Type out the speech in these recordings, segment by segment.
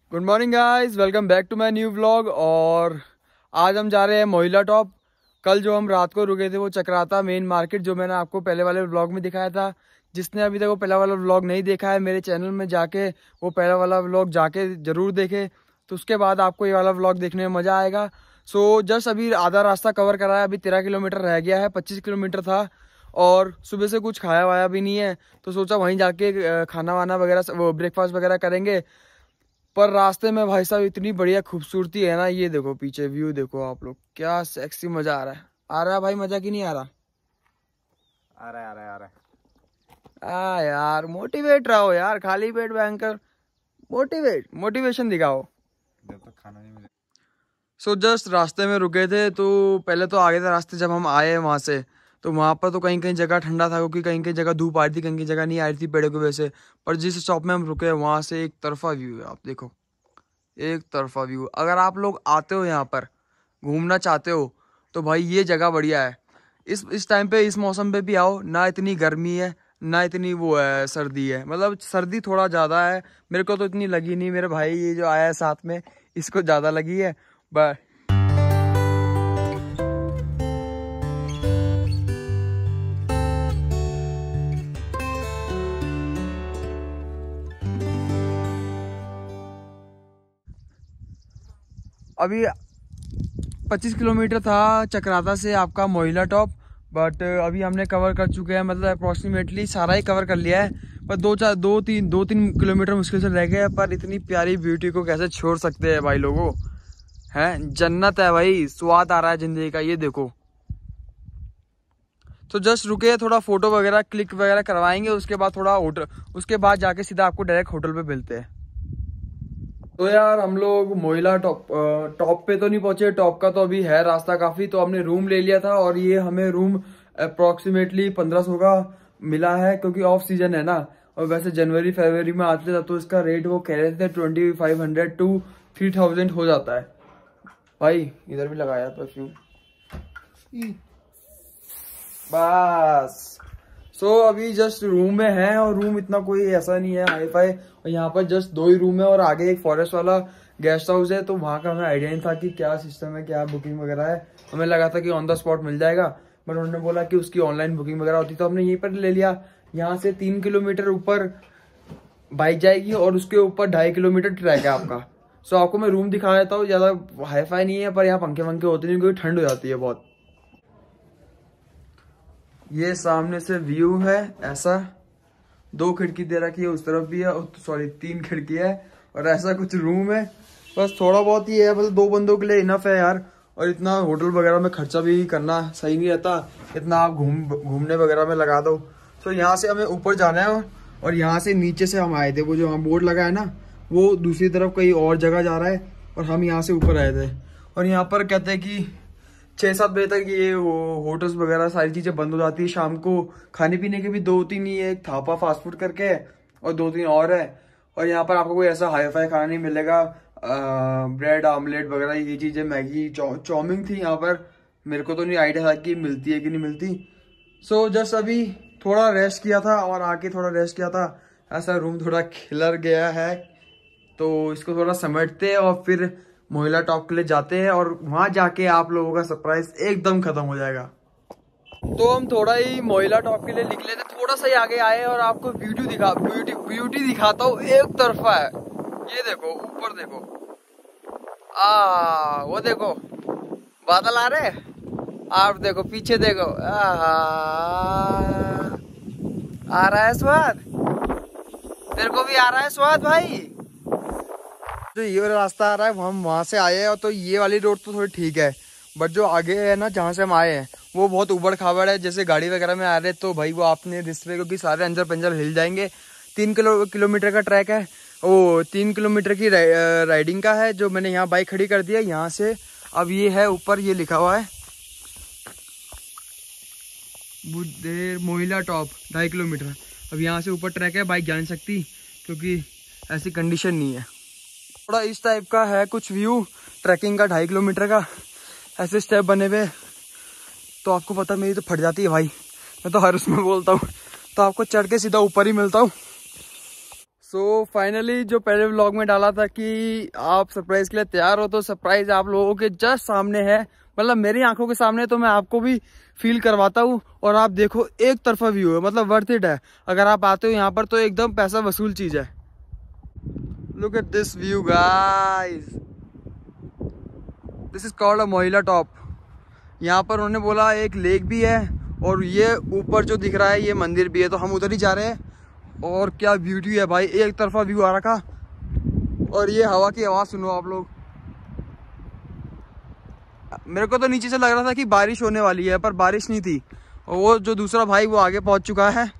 Good morning guys, welcome back to my new vlog. और आज हम जा रहे हैं मोहिला टॉप। कल जो हम रात को रुके थे वो चक्राता मेन मार्केट, जो मैंने आपको पहले वाले व्लॉग में दिखाया था। जिसने अभी तक वो पहला वाला व्लॉग नहीं देखा है, मेरे चैनल में जाके वो पहला वाला व्लॉग जाके ज़रूर देखे, तो उसके बाद आपको ये वाला व्लॉग देखने में मज़ा आएगा। सो जस्ट अभी आधा रास्ता कवर करा है, अभी 13 किलोमीटर रह गया है, 25 किलोमीटर था। और सुबह से कुछ खाया वाया भी नहीं है, तो सोचा वहीं जाके खाना वाना वगैरह वो ब्रेकफास्ट वगैरह करेंगे। पर रास्ते में भाई साहब इतनी बढ़िया खूबसूरती है ना, ये देखो पीछे व्यू देखो आप लोग, क्या सेक्सी मजा आ रहा है भाई, मजा की नहीं आ रहा? आ रहा है आ रहा है आ रहा है। यार मोटिवेट रहो यार, खाली पेट बैंकर मोटिवेशन दिखाओ। जब तक खाना नहीं मिले। सो जस्ट रास्ते में रुके थे, तो पहले तो आगे था रास्ते, जब हम आए वहां से तो वहां पर तो कहीं कहीं जगह ठंडा था, क्योंकि कहीं कहीं जगह धूप आ रही थी, कहीं कहीं जगह नहीं आ रही थी पेड़ों की वजह से। पर जिस शॉप में हम रुके वहां से एक तरफा व्यू है, आप देखो एक तरफा व्यू। अगर आप लोग आते हो यहाँ पर घूमना चाहते हो तो भाई ये जगह बढ़िया है। इस टाइम पे, इस मौसम पे भी आओ ना, इतनी गर्मी है ना इतनी वो है सर्दी है, मतलब सर्दी थोड़ा ज़्यादा है। मेरे को तो इतनी लगी नहीं, मेरे भाई ये जो आया है साथ में इसको ज़्यादा लगी है। बट अभी 25 किलोमीटर था चक्राता से आपका मोहिला टॉप, बट अभी हमने कवर कर चुके हैं, मतलब अप्रॉक्सीमेटली सारा ही कवर कर लिया है। पर दो तीन किलोमीटर मुश्किल से रह गए हैं। पर इतनी प्यारी ब्यूटी को कैसे छोड़ सकते हैं भाई लोगों, हैं जन्नत है भाई, स्वाद आ रहा है जिंदगी का, ये देखो। तो जस्ट रुके, थोड़ा फोटो वगैरह क्लिक वगैरह करवाएंगे, उसके बाद थोड़ा होटल, उसके बाद जाके सीधा आपको डायरेक्ट होटल पे मिलते हैं। तो यार हम लोग मोहिला टॉप पे तो नहीं पहुंचे, टॉप का तो अभी है रास्ता काफी, तो हमने रूम ले लिया था। और ये हमें रूम अप्रोक्सीमेटली 1500 का मिला है, क्योंकि ऑफ सीजन है ना। और वैसे जनवरी फरवरी में आते थे तो इसका रेट वो कह रहे थे 2500 टू 3000 हो जाता है। भाई इधर भी लगाया परफ्यूम बस। सो अभी जस्ट रूम में है, और रूम इतना कोई ऐसा नहीं है हाई फाई, और यहाँ पर जस्ट 2 ही रूम है, और आगे एक फॉरेस्ट वाला गेस्ट हाउस है। तो वहाँ का हमें आइडिया नहीं था कि क्या सिस्टम है, क्या बुकिंग वगैरह है। हमें लगा था कि ऑन द स्पॉट मिल जाएगा, बट उन्होंने बोला कि उसकी ऑनलाइन बुकिंग वगैरह होती, तो हमने यहीं पर ले लिया। यहाँ से 3 किलोमीटर ऊपर बाइक जाएगी, और उसके ऊपर 2.5 किलोमीटर ट्रैक है आपका। सो आपको मैं रूम दिखा देता हूँ, ज़्यादा हाई फाई नहीं है, पर यहाँ पंखे वंखे होते नहीं, क्योंकि ठंड हो जाती है बहुत। ये सामने से व्यू है ऐसा, 2 खिड़की दे रखी है, उस तरफ भी है, सॉरी 3 खिड़की है, और ऐसा कुछ रूम है। बस थोड़ा बहुत ही है, मतलब 2 बंदों के लिए इनफ है यार। और इतना होटल वगैरह में खर्चा भी करना सही नहीं रहता, इतना आप घूमने वगैरह में लगा दो। तो यहाँ से हमें ऊपर जाना है, और यहाँ से नीचे से हम आए थे, वो जो वहाँ बोर्ड लगा है ना, वो दूसरी तरफ कहीं और जगह जा रहा है, और हम यहाँ से ऊपर आए थे। और यहाँ पर कहते हैं कि 6-7 बजे तक ये होटल्स वगैरह सारी चीज़ें बंद हो जाती है। शाम को खाने पीने के भी 2-3 ही है, एक थापा फास्ट फूड करके है, और 2-3 और है। और यहाँ पर आपको कोई ऐसा हाई फाई खाना नहीं मिलेगा। ब्रेड आमलेट वगैरह ये चीज़ें, मैगी चाउमीन थी यहाँ पर, मेरे को तो नहीं आइडिया था कि मिलती है कि नहीं मिलती। सो जस्ट अभी थोड़ा रेस्ट किया था, और आके थोड़ा रेस्ट किया था, ऐसा रूम थोड़ा खिलर गया है, तो इसको थोड़ा समेटते हैं और फिर मोहिला टॉप के लिए जाते हैं, और वहां जाके आप लोगों का सरप्राइज एकदम खत्म हो जाएगा। तो हम थोड़ा ही मोहिला टॉप के लिए निकले थे, थोड़ा सा ही आगे आए, और आपको ब्यूटी दिखाता हूँ। एक तरफा है, ये देखो ऊपर देखो, वो देखो बादल आ रहे हैं, आप देखो पीछे देखो, आ रहा है स्वाद, तेरे को भी आ रहा है स्वाद भाई। जो ये वाला रास्ता आ रहा है हम वहां से आए हैं, तो ये वाली रोड तो थोड़ी ठीक है, बट जो आगे है ना जहाँ से हम आए हैं वो बहुत उबड़ खाबड़ है। जैसे गाड़ी वगैरह में आ रहे तो भाई वो आपने रिस्क पे, क्योंकि सारे अंजर पंजर हिल जाएंगे। 3 किलोमीटर का ट्रैक है, वो 3 किलोमीटर की राइडिंग का है, जो मैंने यहाँ बाइक खड़ी कर दी है यहाँ से। अब ये है ऊपर, ये लिखा हुआ है बुद्धेर मोहिला टॉप 2.5 किलोमीटर। अब यहाँ से ऊपर ट्रैक है, बाइक जा नहीं सकती क्योंकि ऐसी कंडीशन नहीं है। थोड़ा इस टाइप का है कुछ व्यू ट्रैकिंग का, 2.5 किलोमीटर का, ऐसे स्टेप बने हुए। तो आपको पता मेरी तो फट जाती है भाई, मैं तो हर उसमें बोलता हूँ, तो आपको चढ़ के सीधा ऊपर ही मिलता हूँ। सो फाइनली जो पहले व्लॉग में डाला था कि आप सरप्राइज के लिए तैयार हो, तो सरप्राइज आप लोगों के जस्ट सामने है, मतलब मेरी आंखों के सामने। तो मैं आपको भी फील करवाता हूँ। और आप देखो, एक तरफा व्यू है, मतलब वर्थ इट है। अगर आप आते हो यहाँ पर तो एकदम पैसा वसूल चीज है। Look at this view guys, this is called a Mohila top. यहाँ पर उन्होंने बोला एक लेक भी है और ये ऊपर जो दिख रहा है ये मंदिर भी है, तो हम उधर ही जा रहे हैं। और क्या ब्यूटी है भाई, एक तरफा व्यू आ रखा। और ये हवा की आवाज़ सुनो आप लोग। मेरे को तो नीचे से लग रहा था कि बारिश होने वाली है, पर बारिश नहीं थी। और वो जो दूसरा भाई वो आगे पहुंच चुका है।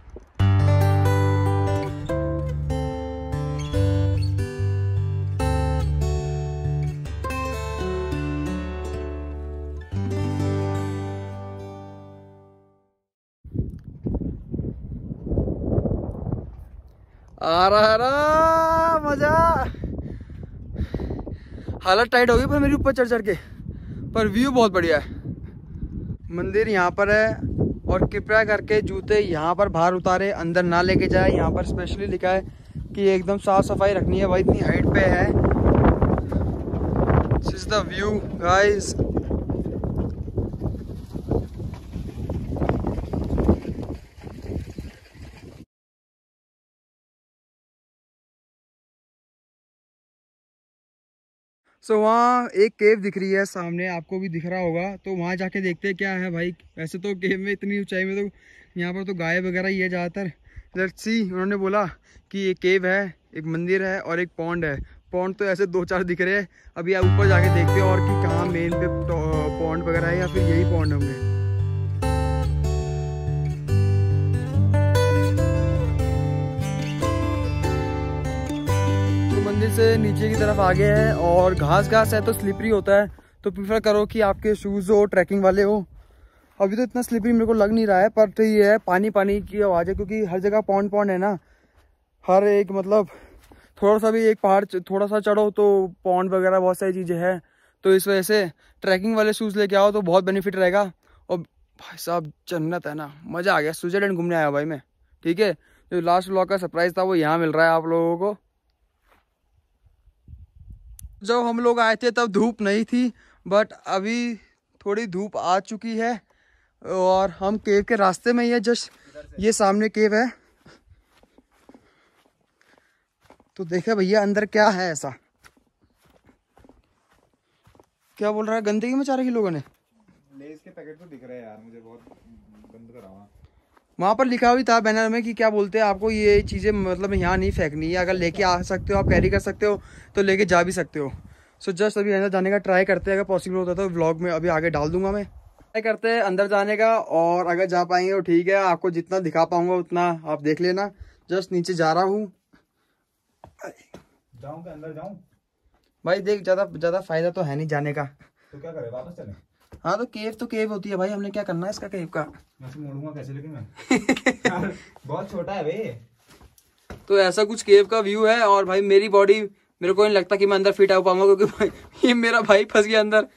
आ रहा मजा। हालत टाइट हो गई पर मेरी ऊपर चढ़ चढ़ के, पर व्यू बहुत बढ़िया है। मंदिर यहाँ पर है और कृपया करके जूते यहाँ पर बाहर उतारे, अंदर ना लेके जाए। यहाँ पर स्पेशली लिखा है कि एकदम साफ सफाई रखनी है भाई, इतनी हाइट पे है। This is the view guys. So वहाँ एक केव दिख रही है सामने, आपको भी दिख रहा होगा। तो वहाँ जाके देखते हैं क्या है भाई। वैसे तो केव में इतनी ऊंचाई में तो यहाँ पर तो गाय वगैरह ही है ज़्यादातर। लेट्स सी, उन्होंने बोला कि एक केव है, एक मंदिर है और एक पॉन्ड है। पॉन्ड तो ऐसे 2-4 दिख रहे हैं। अभी आप ऊपर जाके देखते हैं और कि कहाँ मेन पे पॉन्ड वगैरह है या फिर यही पॉन्ड होंगे। मंदिर से नीचे की तरफ आगे है और घास है तो स्लिपरी होता है। तो प्रीफर करो कि आपके शूज़ हो ट्रैकिंग वाले हो। अभी तो इतना स्लिपरी मेरे को लग नहीं रहा है, पर तो ये है पानी पानी की आवाज़ है, क्योंकि हर जगह पॉन्ड है ना। हर एक मतलब थोड़ा सा भी एक पहाड़ थोड़ा सा चढ़ो तो पॉन्ड वगैरह बहुत सारी चीज़ें हैं। तो इस वजह से ट्रैकिंग वाले शूज़ लेके आओ तो बहुत बेनिफिट रहेगा। और भाई साहब जन्नत है ना, मज़ा आ गया। स्विट्जरलैंड घूमने आया भाई मैं। ठीक है, जो लास्ट व्लॉग का सरप्राइज था वो यहाँ मिल रहा है आप लोगों को। जब हम लोग आए थे तब धूप नहीं थी, बट अभी थोड़ी धूप आ चुकी है। और हम केव के रास्ते में ही है, जस्ट ये सामने केव है। तो देखे भैया अंदर क्या है ऐसा। क्या बोल रहा है, गंदगी मचा रखी लोगों ने। लेज के पैकेट तो दिख रहे हैं यार मुझे, बहुत बंद करा हुआ। वहाँ पर लिखा हुआ था बैनर में कि क्या बोलते हैं, आपको ये चीज़ें मतलब यहाँ नहीं फेंकनी है। अगर लेके आ सकते हो, आप कैरी कर सकते हो तो लेके जा भी सकते हो। सो जस्ट अभी अंदर जाने का ट्राई करते हैं। अगर पॉसिबल होता तो व्लॉग में अभी आगे डाल दूंगा। मैं ट्राई करते हैं अंदर जाने का, और अगर जा पाएंगे तो ठीक है। आपको जितना दिखा पाऊंगा उतना आप देख लेना। जस्ट नीचे जा रहा हूँ। जाऊं क्या, अंदर जाऊं? भाई देख, ज़्यादा फायदा तो है नहीं जाने का। तो क्या करे, वापस चले? हाँ तो केव होती है भाई, हमने क्या करना है इसका केव का। मैं से मोड़ूंगा कैसे लेकिन मैं बहुत छोटा है भाई। तो ऐसा कुछ केव का व्यू है। और भाई मेरी बॉडी, मेरे को नहीं लगता कि मैं अंदर फिट आ पाऊंगा, क्योंकि भाई ये मेरा भाई फंस गया अंदर।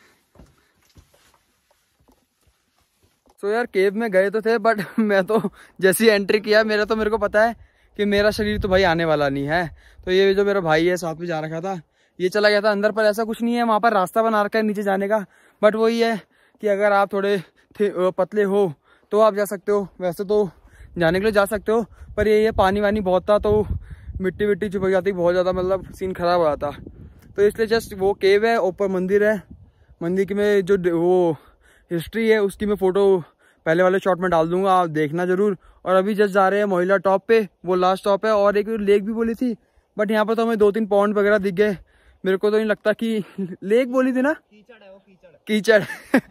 तो यार केव में गए तो थे, बट मैं तो जैसी एंट्री किया मेरे को पता है कि मेरा शरीर तो भाई आने वाला नहीं है। तो ये जो मेरा भाई है साथ में जा रखा था, ये चला गया था अंदर। पर ऐसा कुछ नहीं है, वहाँ पर रास्ता बना रखा है नीचे जाने का। बट वही है कि अगर आप थोड़े पतले हो तो आप जा सकते हो। वैसे तो जाने के लिए जा सकते हो, पर ये पानी वानी बहुत था तो मिट्टी चुपक जाती बहुत ज़्यादा, मतलब सीन खराब हो जाता। तो इसलिए जस्ट वो केव है, ऊपर मंदिर है। मंदिर की में जो वो हिस्ट्री है उसकी मैं फ़ोटो पहले वाले शॉट में डाल दूंगा, आप देखना ज़रूर। और अभी जस्ट जा रहे हैं मोहिला टॉप पे, वो लास्ट टॉप है। और एक लेक भी बोली थी, बट यहाँ पर तो हमें 2-3 पॉन्ड वगैरह दिख गए। मेरे को तो नहीं लगता कि लेक बोली थी ना, कीचड़ है वो, कीचड़।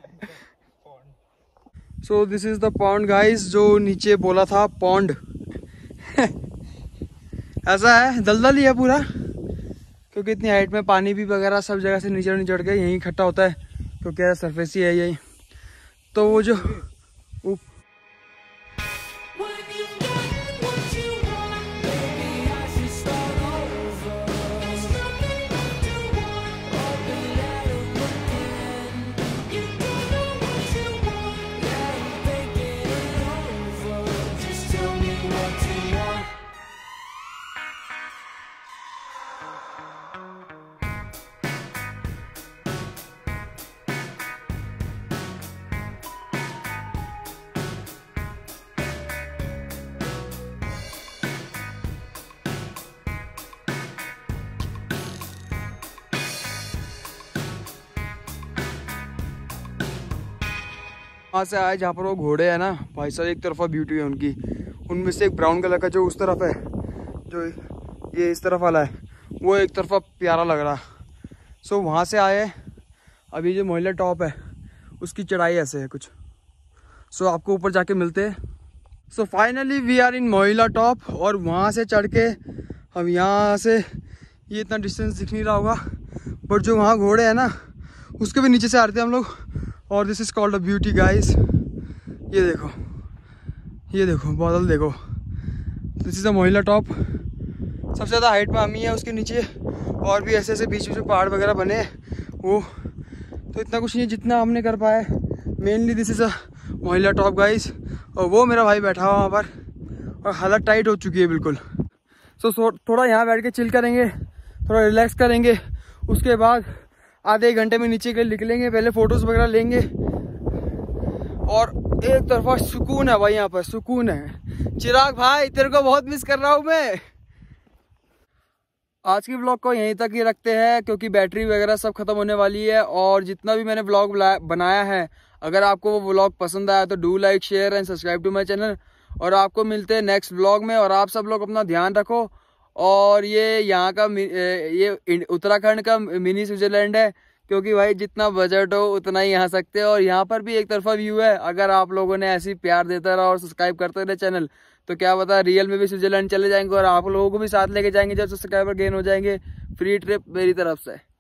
So this is the pond guys, जो नीचे बोला था पॉन्ड। ऐसा है, दलदल ही है पूरा, क्योंकि इतनी हाइट में पानी भी वगैरह सब जगह से नीचे चढ़ के यहीं इकट्ठा होता है, क्योंकि सरफेस ही है यही। तो वो जो वहाँ से आए जहाँ पर वो घोड़े हैं ना भाई साहब, एक तरफा ब्यूटी है उनकी। उनमें से एक ब्राउन कलर का जो उस तरफ है, जो ये इस तरफ वाला है, वो एक तरफा प्यारा लग रहा। सो वहाँ से आए। अभी जो मोहिला टॉप है उसकी चढ़ाई ऐसे है कुछ। सो आपको ऊपर जाके मिलते हैं। So finally we are in Mohila top. और वहाँ से चढ़ के हम यहाँ से, ये इतना डिस्टेंस दिख नहीं रहा होगा बट जो वहाँ घोड़े हैं ना उसके भी नीचे से आ रहे थे हम लोग। और this is called a beauty guys. ये देखो, ये देखो बादल देखो। This is a Mohila top. सबसे ज़्यादा हाइट पे हम ही है, उसके नीचे और भी ऐसे ऐसे बीच में पहाड़ वगैरह बने वो, तो इतना कुछ नहीं है जितना हमने कर पाए। Mainly this is a Mohila top guys. और वो मेरा भाई बैठा हुआ वहाँ पर और हालत टाइट हो चुकी है बिल्कुल। सो थोड़ा यहाँ बैठ के चिल करेंगे, थोड़ा रिलैक्स करेंगे। उसके बाद आधे एक घंटे में नीचे के लिए निकलेंगे, पहले फ़ोटोज़ वगैरह लेंगे। और एक तरफा सुकून है भाई, यहाँ पर सुकून है। चिराग भाई तेरे को बहुत मिस कर रहा हूँ मैं। आज की व्लॉग को यहीं तक ही रखते हैं क्योंकि बैटरी वगैरह सब खत्म होने वाली है। और जितना भी मैंने व्लॉग बनाया है, अगर आपको वो व्लॉग पसंद आया तो do like share and subscribe to my channel. और आपको मिलते हैं नेक्स्ट व्लॉग में। और आप सब लोग अपना ध्यान रखो। और ये यहाँ का ये उत्तराखंड का मिनी स्विट्जरलैंड है, क्योंकि भाई जितना बजट हो उतना ही आ सकते हो। और यहाँ पर भी एक तरफा व्यू है। अगर आप लोगों ने ऐसी प्यार देता रहा और सब्सक्राइब करते रहे चैनल, तो क्या पता रियल में भी स्विट्जरलैंड चले जाएंगे और आप लोगों को भी साथ लेके जाएंगे जब सब्सक्राइबर गेन हो जाएंगे। फ्री ट्रिप मेरी तरफ से।